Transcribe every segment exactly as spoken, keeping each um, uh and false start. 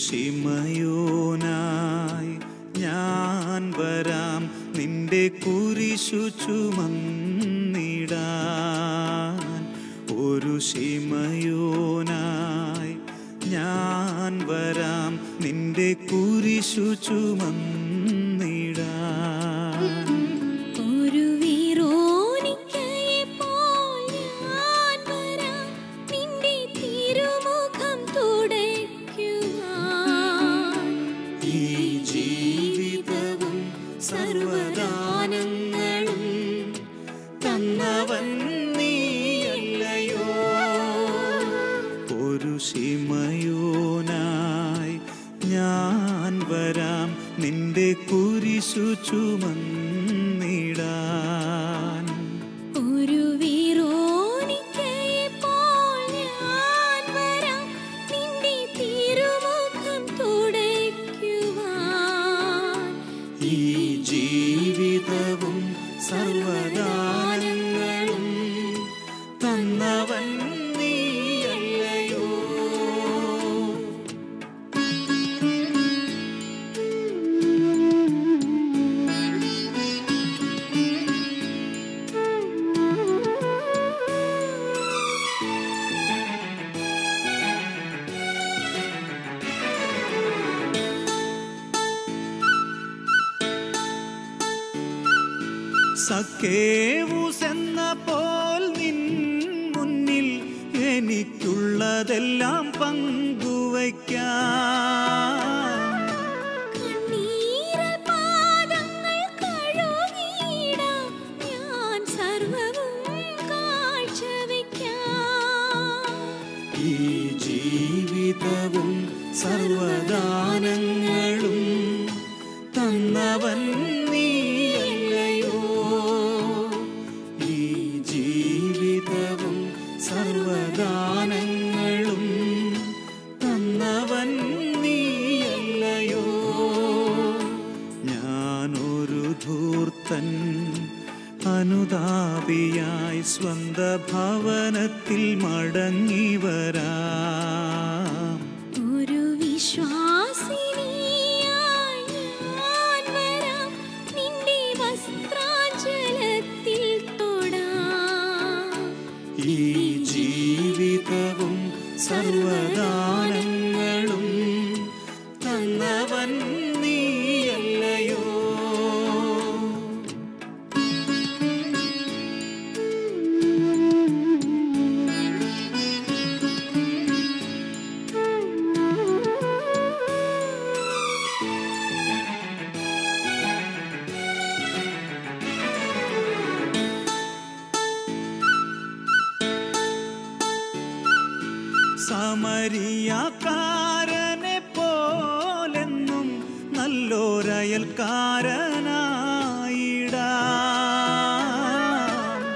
ശിമയോനായി ഞാൻ വരാം നിന്റെ കുരിശു ചുമന്നിടാൻ. ഒരു ശിമയോനായി ഞാൻ വരാം നിന്റെ കുരിശു ചുമന്നിടാൻ. ഒരു വീരോനിക്കയെപ്പോൾ ഞാൻ വരാം നിന്റെ തിരുമുഖം തുടയ്ക്കുവാൻ. ഈ ജീവിതവും സർവദാനങ്ങളും തന്നവൻ നീയല്ലയോ. ഒരു ശിമയോനായി ഞാൻ വരാം നിന്റെ കുരിശു ചുമന്നിടാൻ. ഒരു വീരോനിക്കയെപ്പോൾ ഞാൻ വരാം നിന്റെ തിരുമുഖം തുടയ്ക്കുവാൻ. ഈ ജീവിതവും സർവദാനങ്ങളും തന്നവൻ നീയല്ലയോ. സക്കേവൂസെന്ന പോൽ നിൻ മുന്നിൽ എനിക്കുള്ളതെല്ലാം പങ്കുവയ്ക്കാം. കണ്ണീരിൽ പാദങ്ങൾ കഴുകിയിടാം ഞാൻ സർവ്വവും കാഴ്ചവെക്കാം. ഈ ജീവിതവും സർവദാനങ്ങളും തന്നവൻ നീയല്ലയോ. ഈ ജീവിതവും സർവദാനങ്ങളും തന്നവൻ നീയല്ലയോ. ഞാനൊരു ധൂർത്തൻ അനുതാപിയായി സ്വന്ത ഭവനത്തിൽ മടങ്ങി വരാം. ഒരു വിശ്വാസിനിയായി ഞാൻ വരാം നിന്റെ വസ്ത്രാഞ്ചലത്തിൽ തൊടാം. ഈ ജീവിതവും സർവദാനങ്ങളും തന്നവൻ നീയല്ലയോ. സമരിയാക്കാരനെ പോലെന്നും നല്ലൊരയൽക്കാരനായിടാം.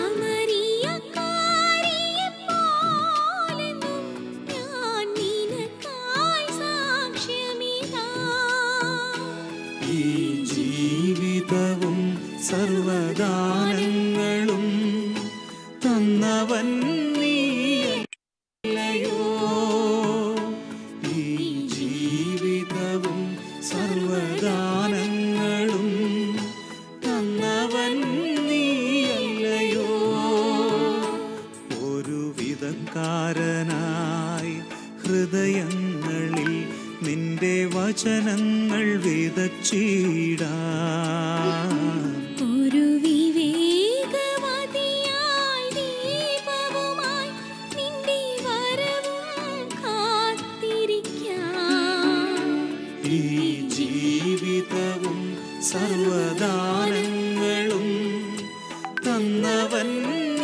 സമരിയക്കാരിയെപ്പോലെന്നും ഞാൻ നിനക്കായി സാക്ഷ്യമിതാം. ഈ ജീവിതവും സർവദാനങ്ങളും തന്നവൻ നീയല്ലയോ. ഈ ജീവിതവും സർവദാനങ്ങളും തന്നവൻ നീയല്ലയോ. ഒരു വിധക്കാരനായി ഹൃദയങ്ങളിൽ നിന്റെ വചനങ്ങൾ വിതച്ചിടാം. ഒരു വിവേകവതിയായി ദീപവുമായി നിന്റെ വരവും കാത്തിരിക്കാം. ഈ ജീവിതവും സർവദാനങ്ങളും തന്നവൻ